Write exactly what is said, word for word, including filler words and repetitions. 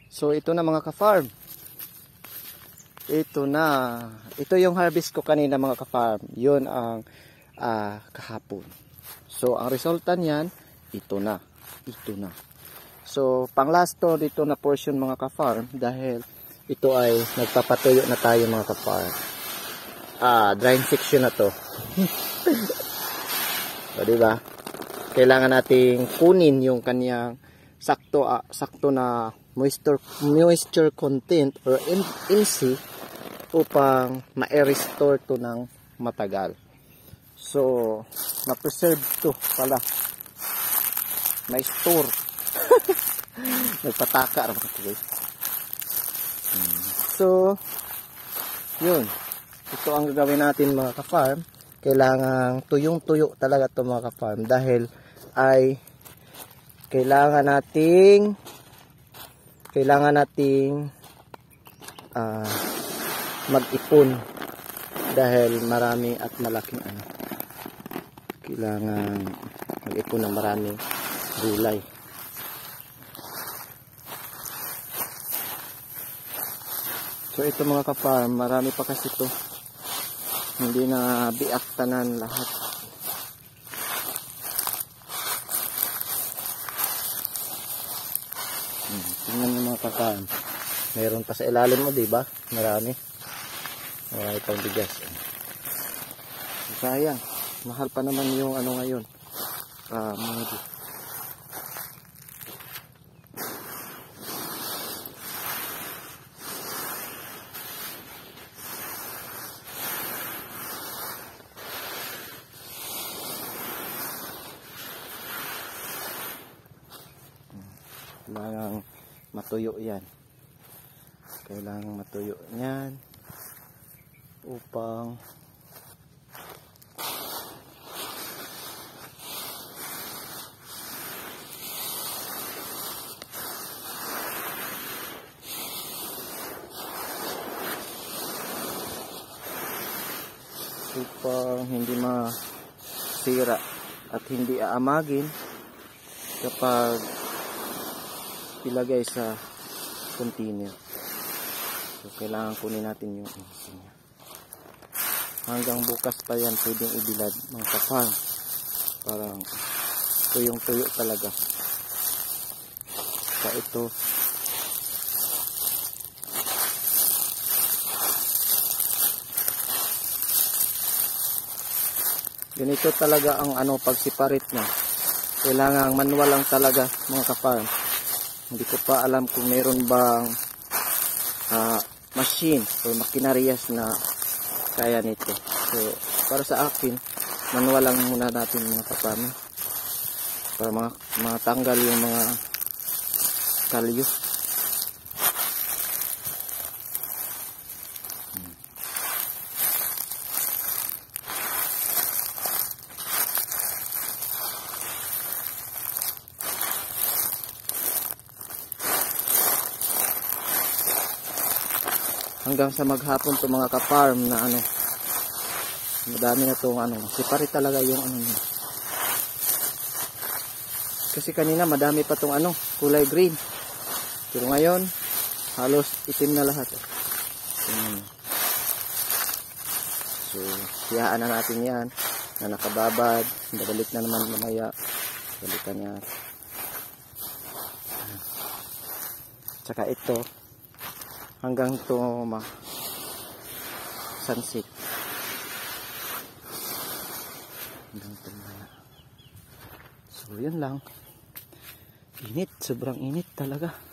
So ito na mga ka-farm. Ito na. Ito yung harvest ko kanina mga ka-farm. Yun ang uh, kahapon. So ang resulta niyan, ito na. Ito na. So pang last to dito na portion mga ka-farm dahil ito ay nagpapatuyo na tayo mga ka-farm. Ah, drying section na to. So diba? Kailangan nating kunin yung kanyang sakto uh, sakto na moisture moisture content or N C upang ma-restore to ng matagal. So, ma-preserve to pala. May store. Nagpataka naman ito guys. So, yun. Ito ang gagawin natin mga ka-farm. Kailangan tuyong-tuyo talaga to mga ka-farm dahil ay kailangan nating kailangan nating uh, mag-ipon dahil marami at malaking ano, kailangan mag-ipon ng maraming gulay. So ito mga ka-farm, marami pa kasi ito, hindi na biaktanan lahat. Hmm, tingnan mo mga ka-farm, mayroon pa sa ilalim mo, diba? Marami. Marami pang bigas. Sayang, mahal pa naman yung ano ngayon. Ah, mga kailangan matuyo yan. Kailangan matuyo yan upang upang hindi masira at hindi aamagin kapag ilagay sa container. So kailangan kunin natin yung insinya. Hanggang bukas pa yan pwedeng ibilad mga ka-farm. Parang tuyong tuyo talaga. Sa ito ganito talaga ang ano pag-separate na. Kailangan manual lang talaga mga ka-farm. Hindi ko pa alam kung meron bang uh, machine o makinarias na kaya nito. So, para sa akin, manual lang muna natin mga ka-farm para mga, matanggal yung mga kalyo. Hanggang sa maghapon to mga ka-farm na ano, madami na itong ano, separate talaga yung ano niya. Kasi kanina madami pa itong ano, kulay green. Pero ngayon, halos itim na lahat. Hmm. So, siyaan na natin yan na nakababad. Babalik na naman mamaya. Balikan yan. Tsaka ito, hanggang ito ma sunset. Hanggang ito na. So, yun lang. Init. Sobrang init talaga.